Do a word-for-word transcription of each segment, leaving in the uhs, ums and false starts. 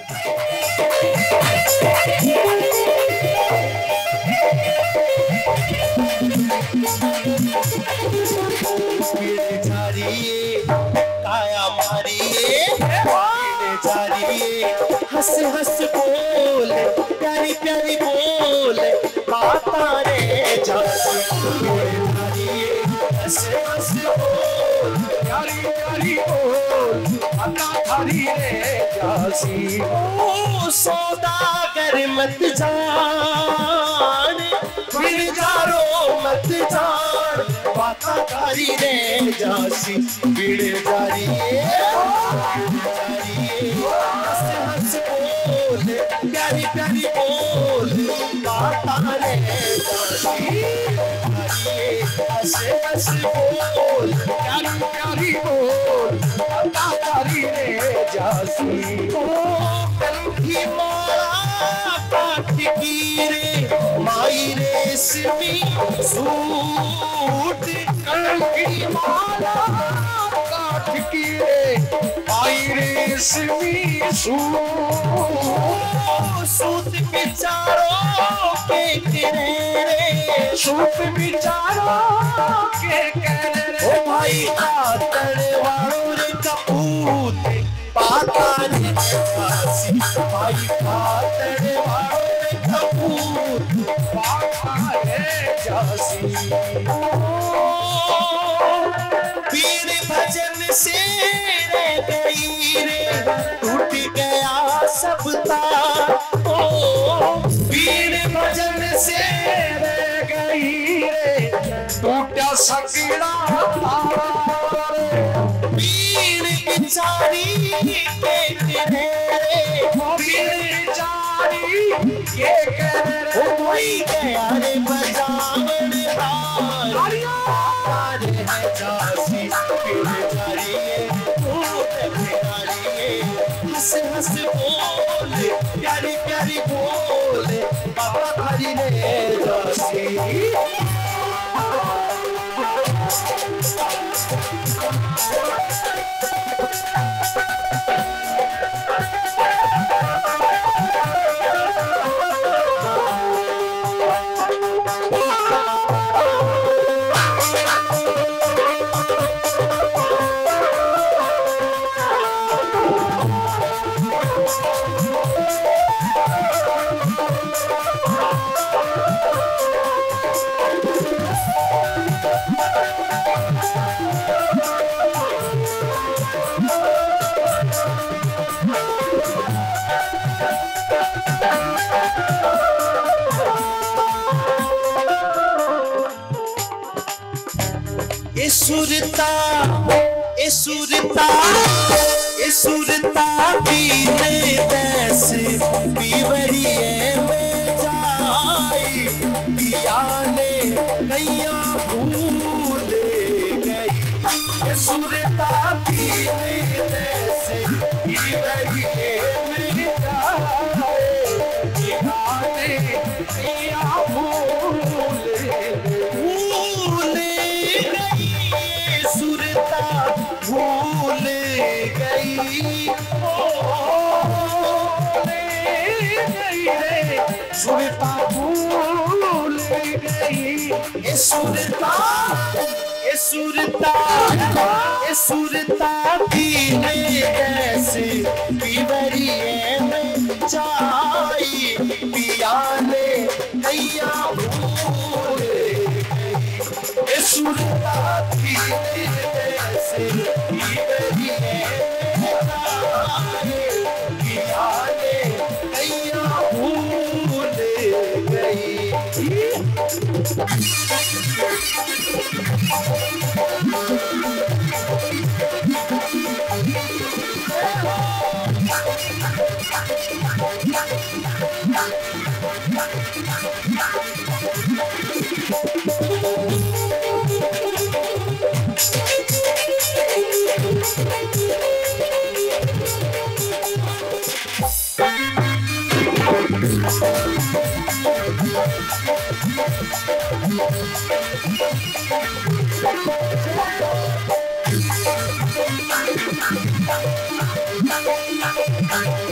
काया मारिए हंस हंस बोल प्यारी प्यारी बोल बाता रे हंस हंस बोल प्यारी प्यारी बोल बाता रे जासी ओ सौदागर मत जान फिर जारो मत जान बाता कारी रे जासी बिड़ जारी हंस हंस बोल प्यारी प्यारी बोल बाता रे जासी हंस हंस बोल प्यारी प्यारी बोल बाता कारी रे जासी ओ कंठी मारा काट की रे माई रेशमी सूट कंठी माला काट की रे माई रेशमी सूट सूत बिचारों के करे रे सूत बिचारों के करे रे ओ भाई आतर वालों रे कपूत पाता रे जासी भाई आतर वालों रे कपूत पाता रे जासी पीर भजन से रे गई रे टूट गया सब तार ओ पीर भजन से रे गई रे टूटा सगड़ा तार पीर बिचारी के तेरे पीर बिचारी के करे रे कोई गया रे बजावन हार हार है जासी पीर जारी हंस हंस बोल प्यारी प्यारी बोल बाबा कारी रे जासी सुरता ए सुरता ए सुरता पीने देश पीवरिए में जाई पियाने नैया भूल गई ए सुरता पीने देश पीवरिए में जाई पियाने नैया भूल भूल गई सुरता भूल गई ए सुरता ए सुरता ए सुरता पीने कैसे पीवरिए में जाई पियाने नैया भूल गई ए सुरता पीने कैसे पीवरिए में जाई पियाने नैया भूल गई।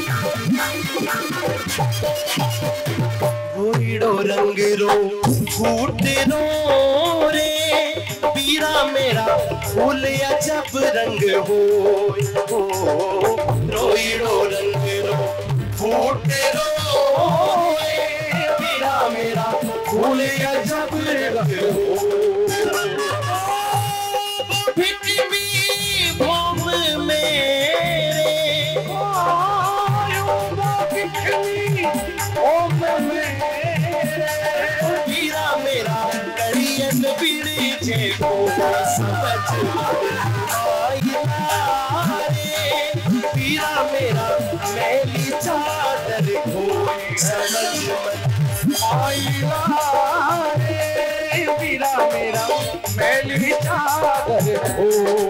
घोड़ो रंग रो फूट रो रे पीरा मेरा फूल अजब रंग हो रोईड़ो रंग रो फूट रो रे पीरा मेरा फूल अजब रंग हो भिटवी भोम मेरे ओम मेरे पीरा मेरा करियन पीड़ी जे को समझ आया रे पीरा मेरा मैली चादर को समझ आया रे पीरा मेरा मैली चादर को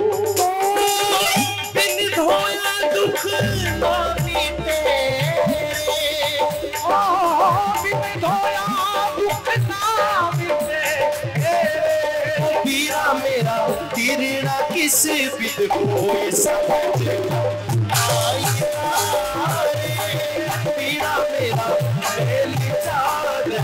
बिन धोया दुख ना बीते बिन धोया दुख ना बीते पीरा मेरा तिरड़ा किस बिद को समझ आया रे पीरा मेरा मैली चादर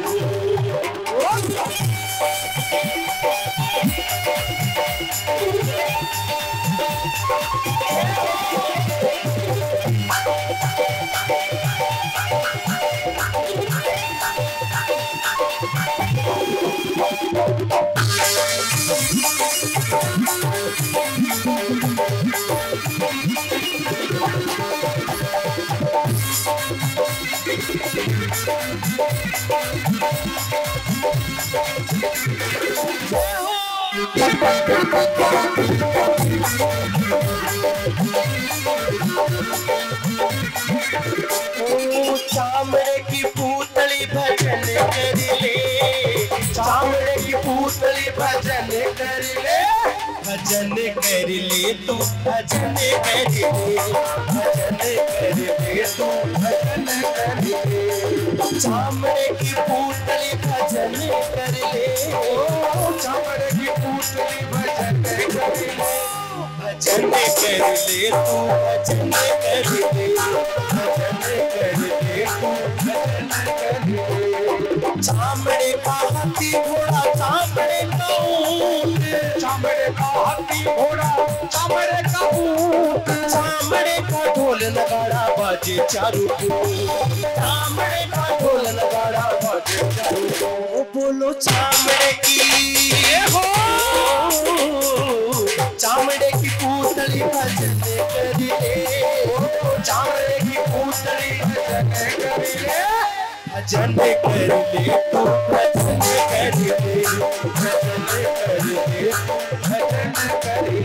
चामड़े की पूतली भजन कर ले चामड़े की पूतली भजन कर ले भजन कर ले तू भजन कर ले भजन कर ले तू भजन कर ले चामड़े की पूतली भजन कर ले चामड़े की पूतली भजन कर ले भजन कर ले तू भजन कर ले भजन कर ले तू भजन कर ले चामड़े का हाथी घोड़ा चामड़े का ऊंट चामड़े का हाथी घोड़ा चामड़े का ऊंट चामड़े का ढोल नगाड़ा बाजे चारों ओर चामड़े का ढोल नगाड़ा बाजे चारों ओर बोलो चामड़े की हो चामड़े की पूतली भजन कर ले चामड़े की पूतली भजन कर ले भजन कर ले तू भजन कर ले भजन कर ले भजन कर ले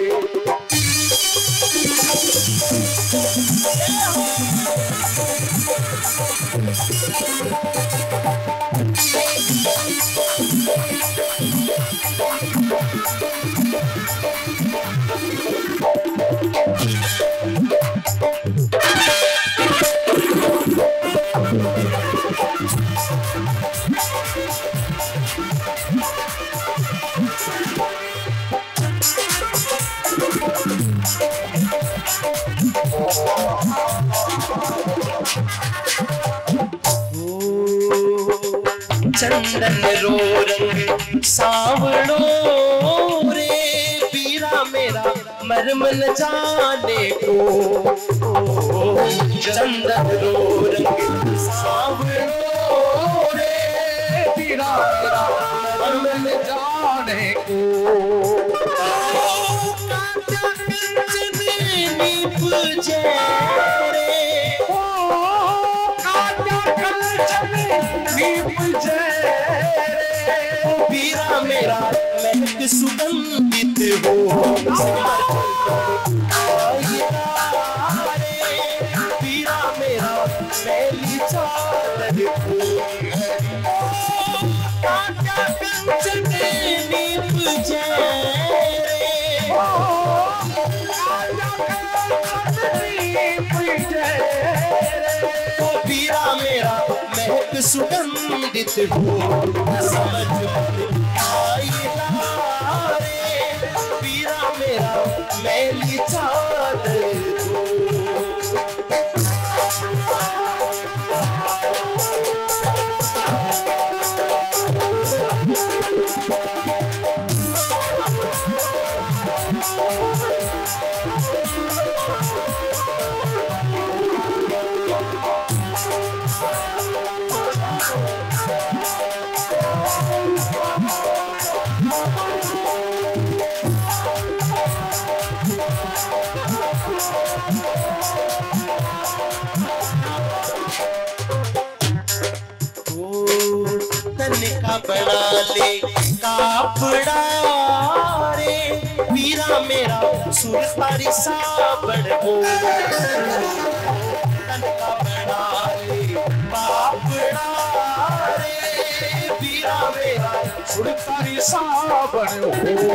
चंदन रो रंग सावड़ो रे पीरा मेरा मर्म न जाने को चंदन रो रंग सावड़ो रे पीरा मेरा मर्म न जाने को पीरा मेरा महक सुगंधित हो पीरा मेरा मैली चादर हो पीरा मेरा महक सुगंधित हो समझ आया रे पीरा मेरा मैली चादर हो का बना ले कापड़ा रे पीरा मेरा सुर तारी साबड़ हो तन का बना ले कापड़ा रे पीरा मेरा सुर तारी साबड़ हो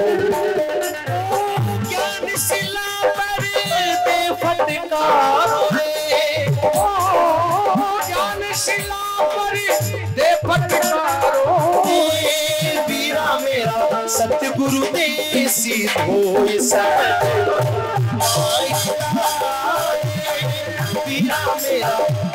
ज्ञान सिला पर दे फटकारो रे ज्ञान शिला पर दे फटकारो वीरा मेरा सतगुरु देसी होए सब वीरा मेरा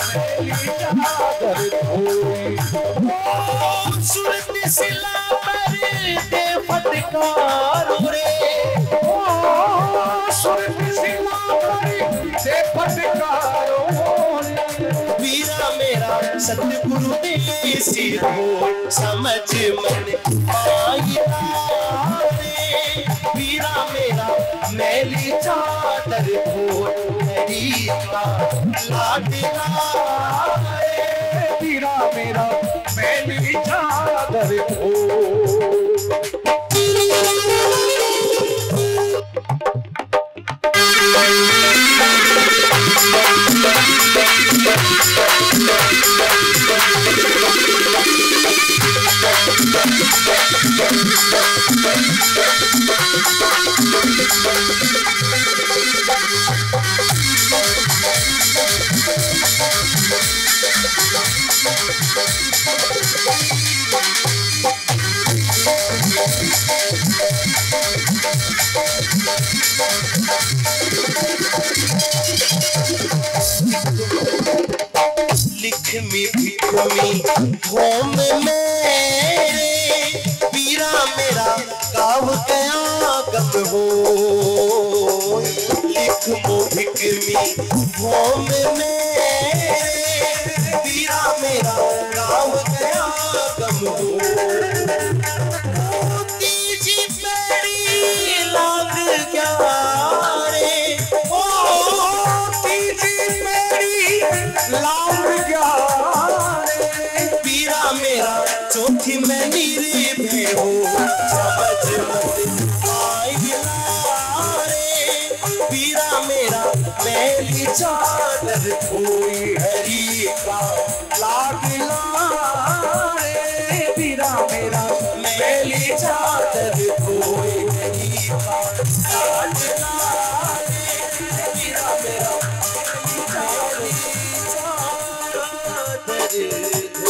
सूरत शिला पर दे फटकारो रे सूरत शिला पर दे फटकारो वीरा मेरा सतगुरु देसी हो समझ मन आया रे वीरा मेरा मैली चादर हो मेरी लाडला रे वीरा मेरा मैली चादर हो लिख में भिखमी होम मेरे पीरा मेरा गाव गया गम हो लिख मो भिखमी होम मेरे पीरा मेरा गाव गया गम हो तीजी पेड़ी लाग गया रे ओ तीजी पेड़ी लाग चौथी में नीरे भी हो समझ मत आएगा रे पीरा मेरा मैली चादर कोई हरी का लागला रे पीरा मेरा मैली चादर कोई हरी का लागला रे पीरा मेरा मैली चादर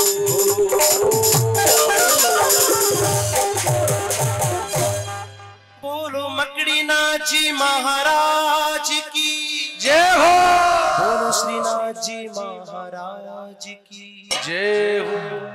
बोलो मकड़ीनाथ जी महाराज की जय हो बोलो श्रीनाथ जी महाराज की जय हो।